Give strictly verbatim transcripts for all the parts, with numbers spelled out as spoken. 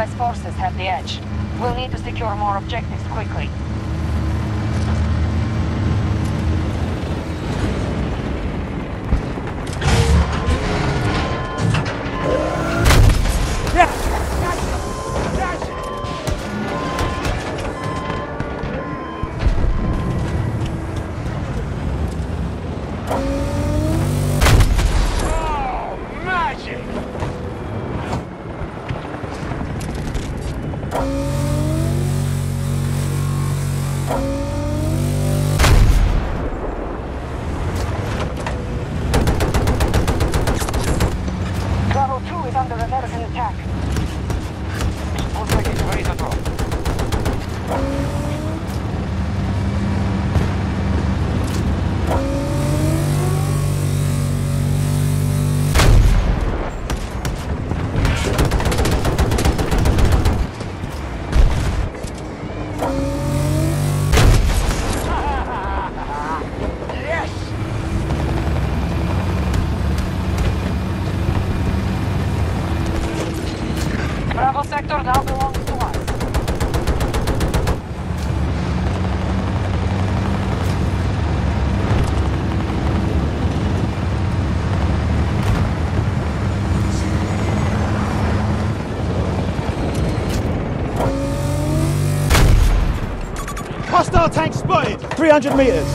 U S forces have the edge. We'll need to secure more objectives quickly. Sector now belongs to us. Hostile tank spotted! three hundred meters.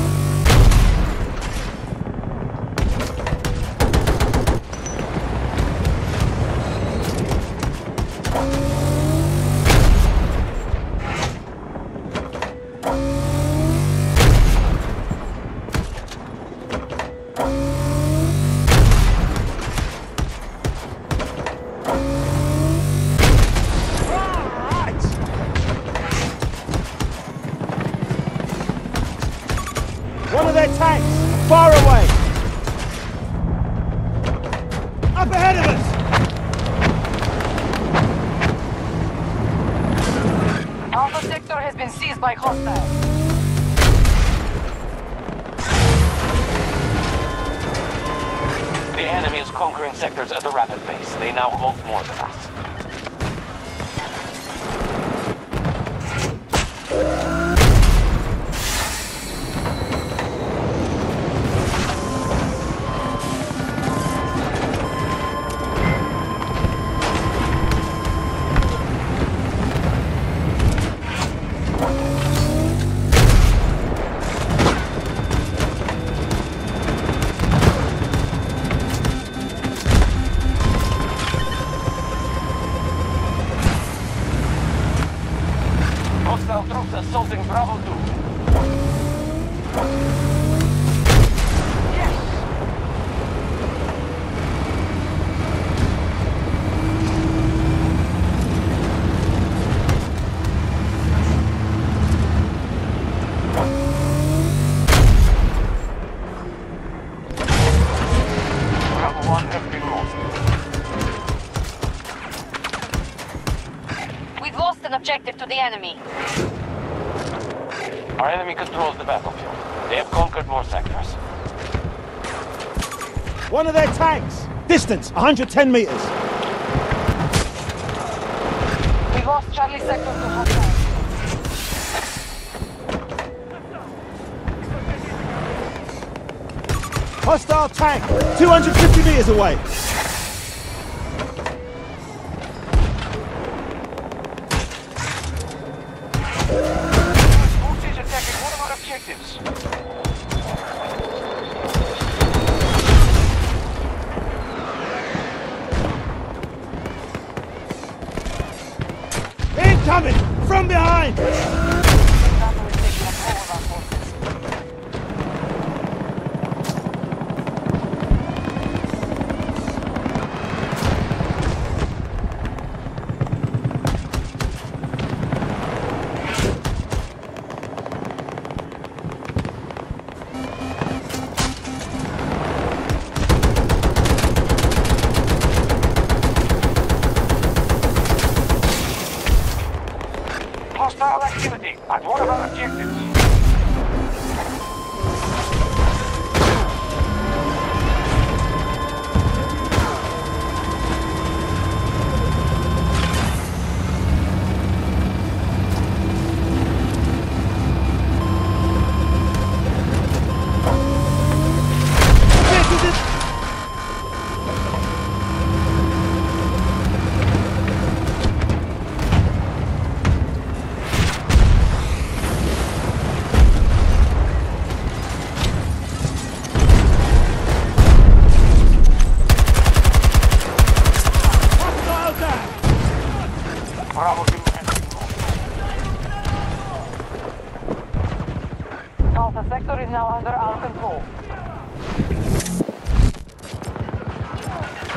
One of their tanks, far away. Up ahead of us. Alpha sector has been seized by hostiles. The enemy is conquering sectors at a rapid pace. They now hold more than us. Hostile troops assaulting Bravo two. Yes! Bravo one has been lost. We've lost an objective to the enemy. Our enemy controls the battlefield. They have conquered more sectors. One of their tanks. Distance, one hundred ten meters. We lost Charlie sector to hostiles. Hostile tank, two hundred fifty meters away. Forces attacking one of our objectives. Incoming! From behind! Bravo is taking up all of our forces. Hostile activity at one of our objectives.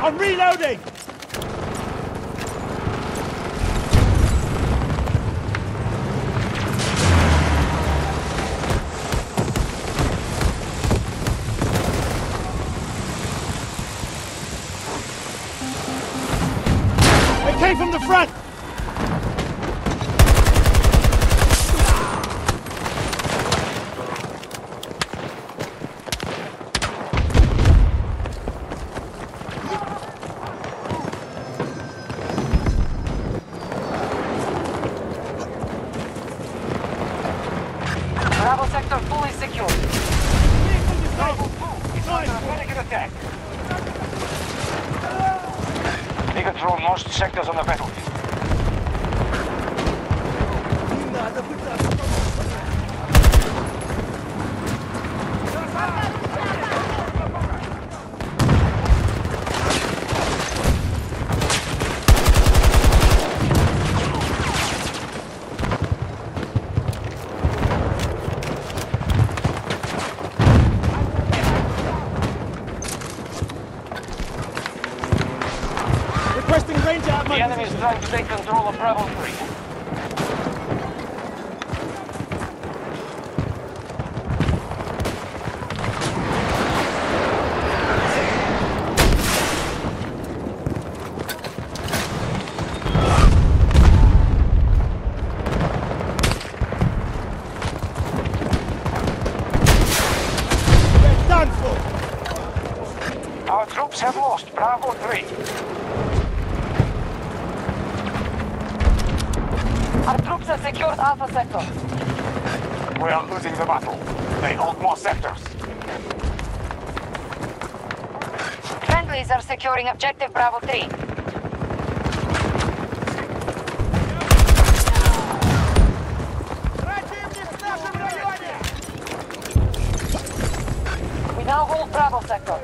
I'm reloading! They came from the front! Bravo sector fully secure. Bravo two, it's under American attack. We control most sectors on the battlefield. Requesting range out of my The enemy is position. trying to take control of Bravo three. They're done for! Our troops have lost Bravo three. Our troops have secured Alpha sector. We are losing the battle. They hold more sectors. Friendlies are securing objective Bravo three. We now hold Bravo sector.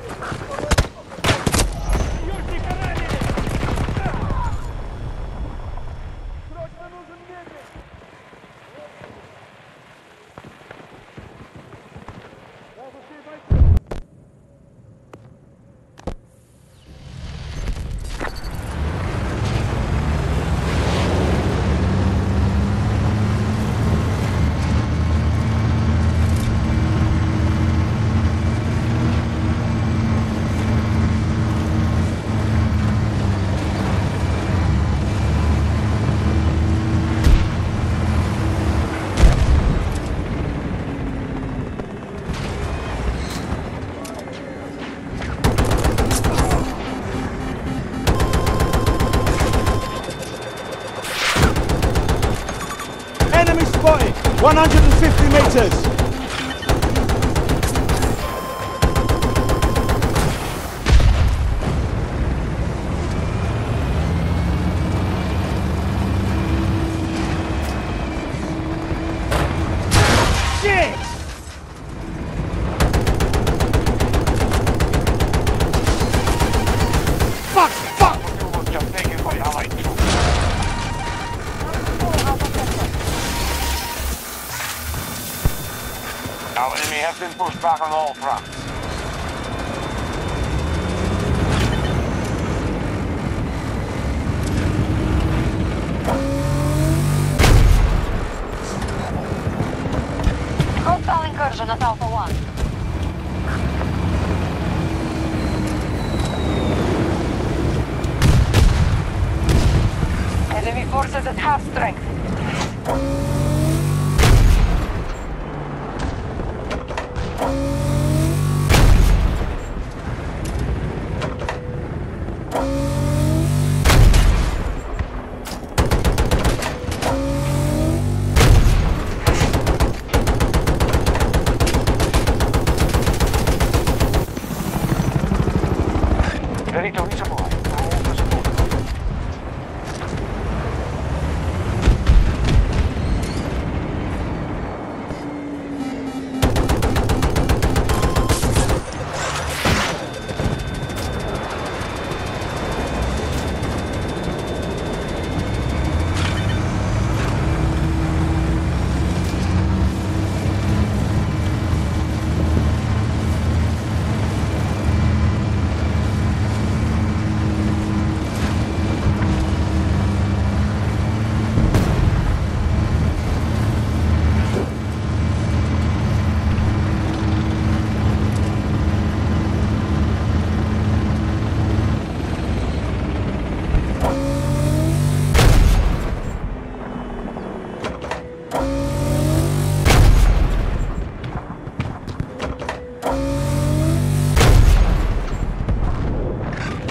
Enemy spotted! one hundred fifty meters! Shit! Fuck! Fuck! You was just taken by Allied troops. Our enemy has been pushed back on all fronts. Hostile incursion at Alpha one. Enemy forces at half strength. Ready to resupply. All the support.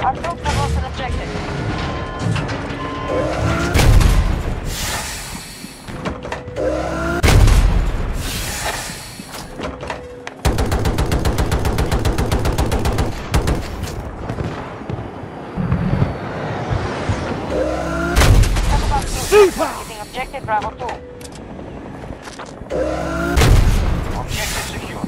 Our troops have lost an objective. Super! Hitting objective Bravo two. Objective secure.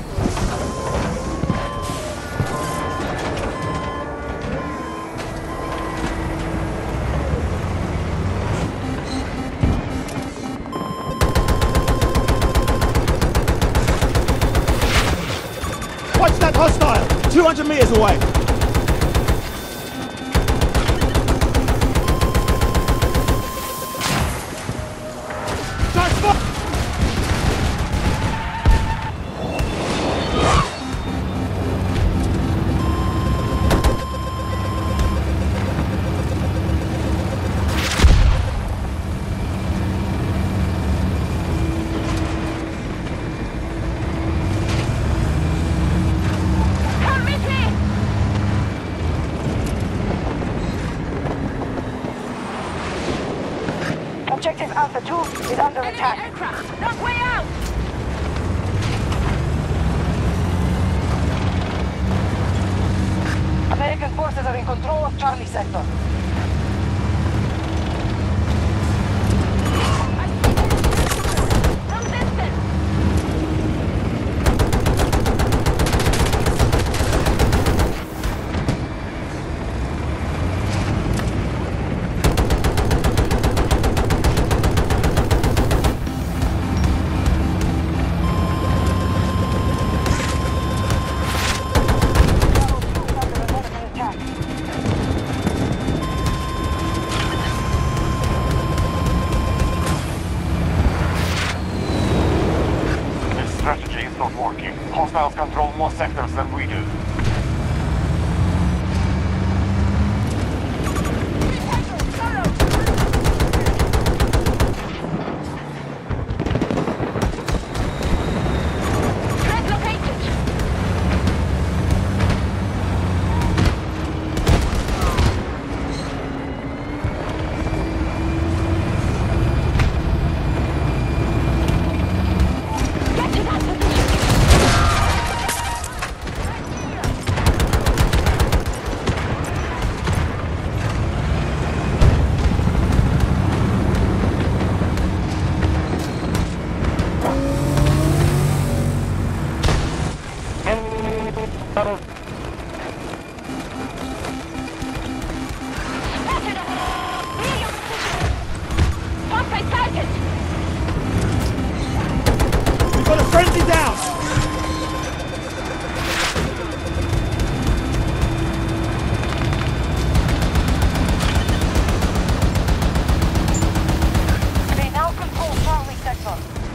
Watch that hostile! two hundred meters away! Transfer! Come with me! Objective Alpha two is under attack. Aircraft! Not way out! American forces are in control of Charlie sector. From distance! This strategy is not working. Hostiles control more sectors than we do. Threat located! Get to that position! Spotted us! Near your position! Hostile target! We've got a friendly down! They now control Charlie sector.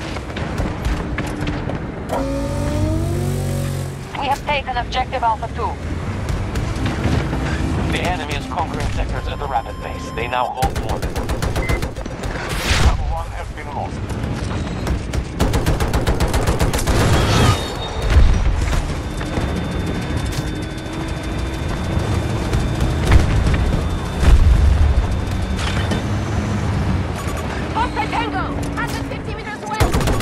We have taken objective Alpha two. The enemy is conquering sectors at the rapid base. They now hold more than Bravo one has been lost. Hostile Tango! one hundred fifty meters away!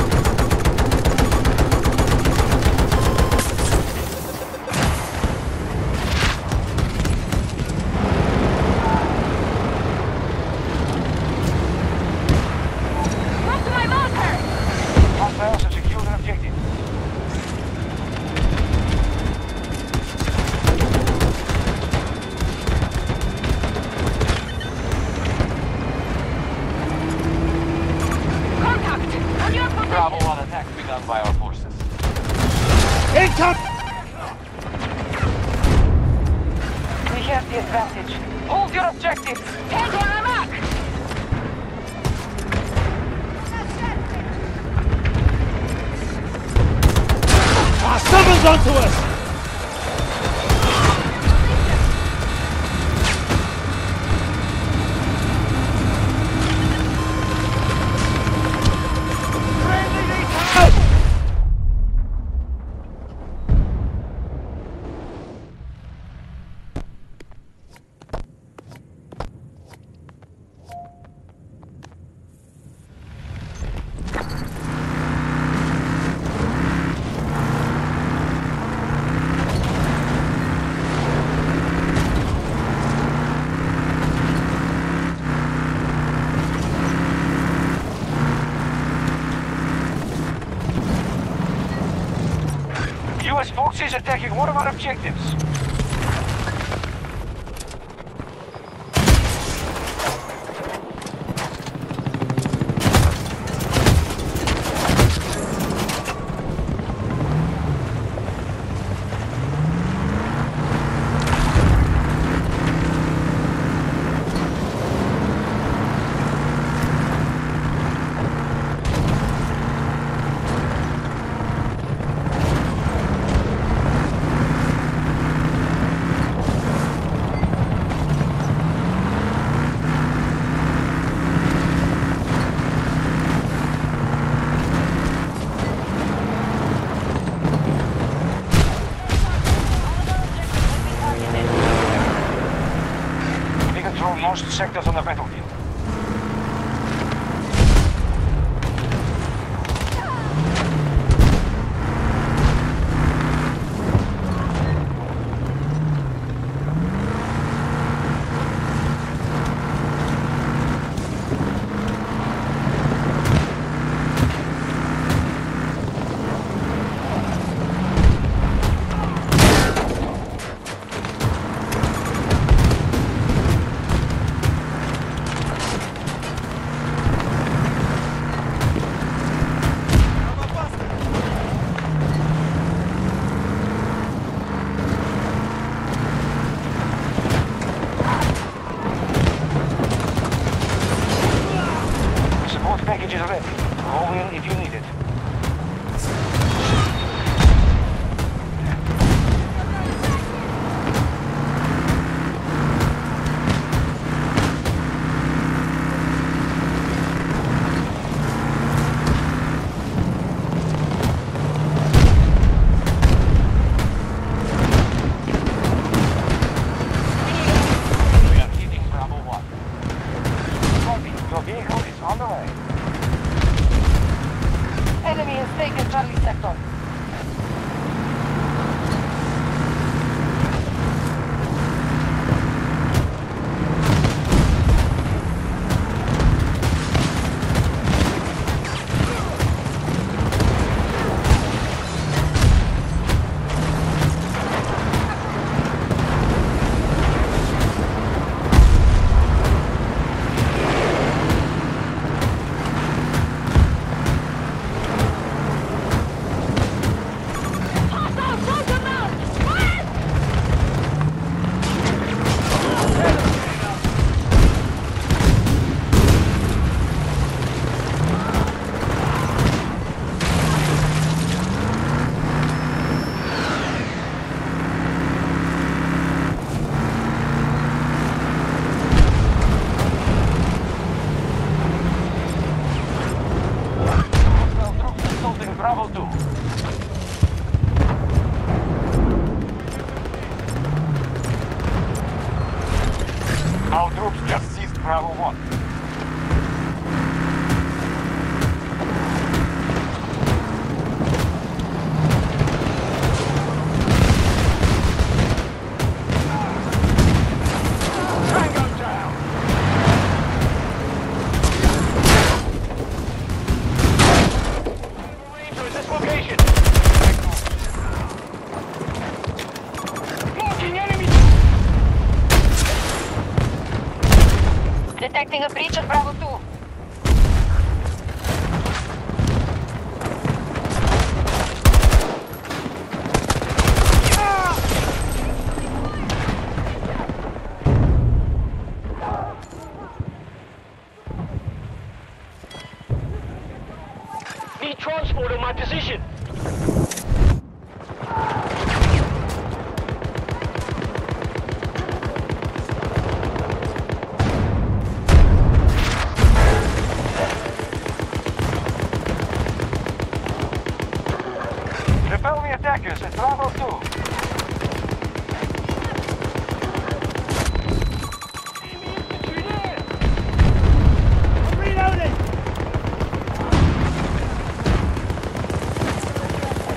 Move to my mortar! Hostiles have secured an objective. Contact! On your position! Bravo one attack begun by our forces. Income! We have the advantage. Hold your objectives. Tango on our mark! Ah, someone's onto us! attacking one of our objectives. Most sectors on the battlefield. Package is ready. Call in if you need it. We are hitting Bravo one. Copy. Your vehicle is on the way. Enemy has taken Charlie sector. Bravo two. Our troops just seized Bravo one. Tango down! Ranger in this location! Marking enemy! Detecting a breach at Bravo two. Need transport on my position! Repel the attackers at Bravo two. Reloading!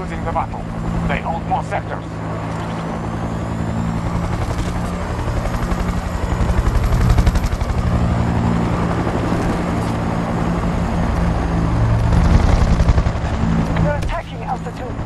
losing the battle. They hold more sectors. They're attacking altitude.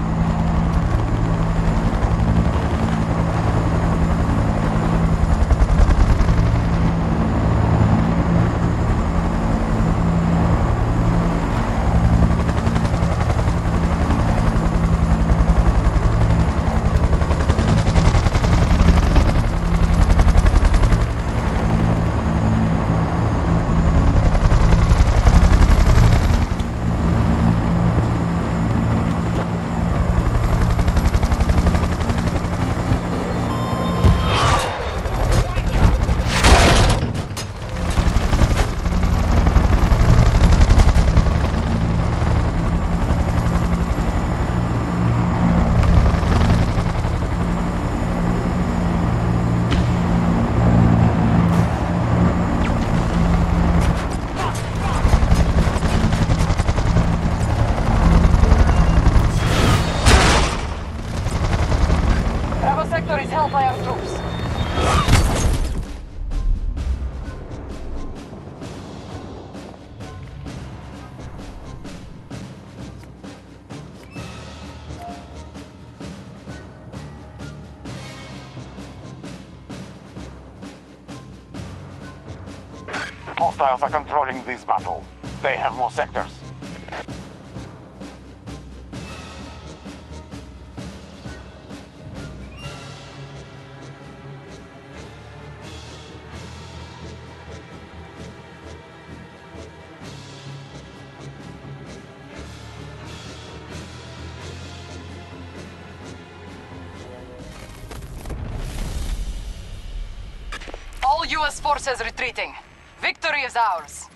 Sector is held by our troops. Hostiles are controlling this battle. They have more sectors. All U S forces retreating. Victory is ours.